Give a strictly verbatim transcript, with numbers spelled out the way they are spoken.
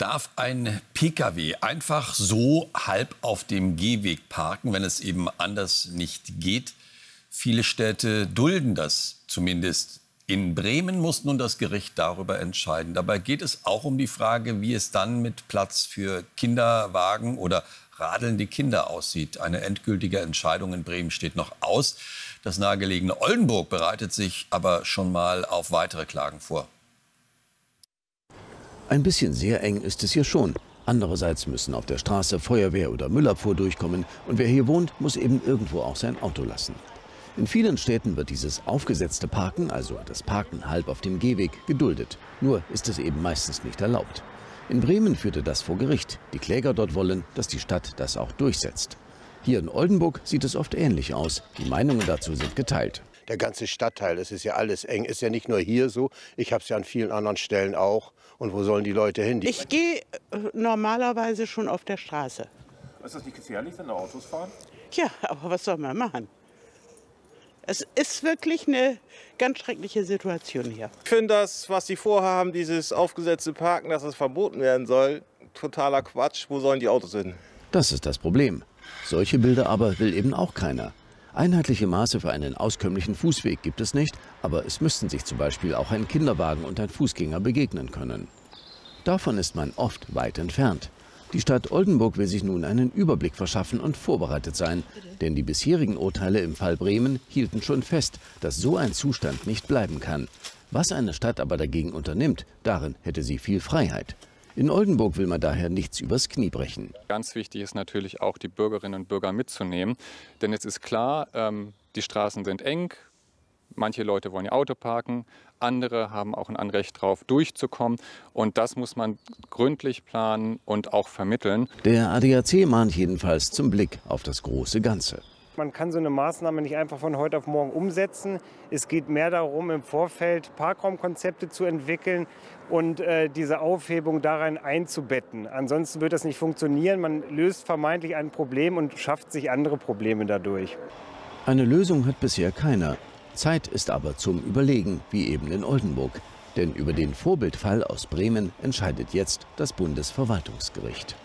Darf ein Pkw einfach so halb auf dem Gehweg parken, wenn es eben anders nicht geht? Viele Städte dulden das zumindest. In Bremen muss nun das Gericht darüber entscheiden. Dabei geht es auch um die Frage, wie es dann mit Platz für Kinderwagen oder radelnde Kinder aussieht. Eine endgültige Entscheidung in Bremen steht noch aus. Das nahegelegene Oldenburg bereitet sich aber schon mal auf weitere Klagen vor. Ein bisschen sehr eng ist es hier schon. Andererseits müssen auf der Straße Feuerwehr oder Müllabfuhr durchkommen. Und wer hier wohnt, muss eben irgendwo auch sein Auto lassen. In vielen Städten wird dieses aufgesetzte Parken, also das Parken halb auf dem Gehweg, geduldet. Nur ist es eben meistens nicht erlaubt. In Bremen führte das vor Gericht. Die Kläger dort wollen, dass die Stadt das auch durchsetzt. Hier in Oldenburg sieht es oft ähnlich aus. Die Meinungen dazu sind geteilt. Der ganze Stadtteil, das ist ja alles eng. Ist ja nicht nur hier so. Ich habe es ja an vielen anderen Stellen auch. Und wo sollen die Leute hin? Ich gehe normalerweise schon auf der Straße. Ist das nicht gefährlich, wenn da Autos fahren? Ja, aber was soll man machen? Es ist wirklich eine ganz schreckliche Situation hier. Ich finde das, was Sie vorhaben, dieses aufgesetzte Parken, dass es verboten werden soll, totaler Quatsch. Wo sollen die Autos hin? Das ist das Problem. Solche Bilder aber will eben auch keiner. Einheitliche Maße für einen auskömmlichen Fußweg gibt es nicht, aber es müssten sich zum Beispiel auch ein Kinderwagen und ein Fußgänger begegnen können. Davon ist man oft weit entfernt. Die Stadt Oldenburg will sich nun einen Überblick verschaffen und vorbereitet sein. Denn die bisherigen Urteile im Fall Bremen hielten schon fest, dass so ein Zustand nicht bleiben kann. Was eine Stadt aber dagegen unternimmt, darin hätte sie viel Freiheit. In Oldenburg will man daher nichts übers Knie brechen. Ganz wichtig ist natürlich auch, die Bürgerinnen und Bürger mitzunehmen. Denn es ist klar, ähm, die Straßen sind eng. Manche Leute wollen ihr Auto parken, andere haben auch ein Anrecht darauf, durchzukommen. Und das muss man gründlich planen und auch vermitteln. Der A D A C mahnt jedenfalls zum Blick auf das große Ganze. Man kann so eine Maßnahme nicht einfach von heute auf morgen umsetzen. Es geht mehr darum, im Vorfeld Parkraumkonzepte zu entwickeln und äh, diese Aufhebung darin einzubetten. Ansonsten wird das nicht funktionieren. Man löst vermeintlich ein Problem und schafft sich andere Probleme dadurch. Eine Lösung hat bisher keiner. Zeit ist aber zum Überlegen, wie eben in Oldenburg. Denn über den Vorbildfall aus Bremen entscheidet jetzt das Bundesverwaltungsgericht.